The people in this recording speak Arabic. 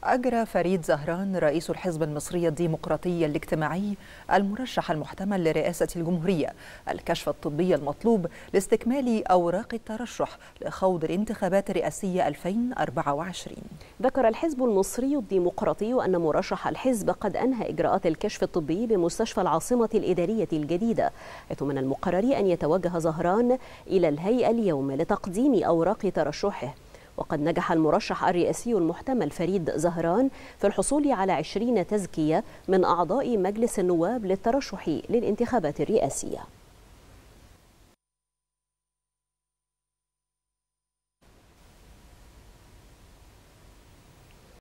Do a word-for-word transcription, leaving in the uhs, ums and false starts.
أجرى فريد زهران رئيس الحزب المصري الديمقراطي الاجتماعي المرشح المحتمل لرئاسة الجمهورية الكشف الطبي المطلوب لاستكمال أوراق الترشح لخوض الانتخابات الرئاسية ألفين وأربعة وعشرين. ذكر الحزب المصري الديمقراطي أن مرشح الحزب قد أنهى إجراءات الكشف الطبي بمستشفى العاصمة الإدارية الجديدة، حيث من المقرر أن يتوجه زهران إلى الهيئة اليوم لتقديم أوراق ترشحه. وقد نجح المرشح الرئاسي المحتمل فريد زهران في الحصول على عشرين تزكية من أعضاء مجلس النواب للترشح للانتخابات الرئاسية.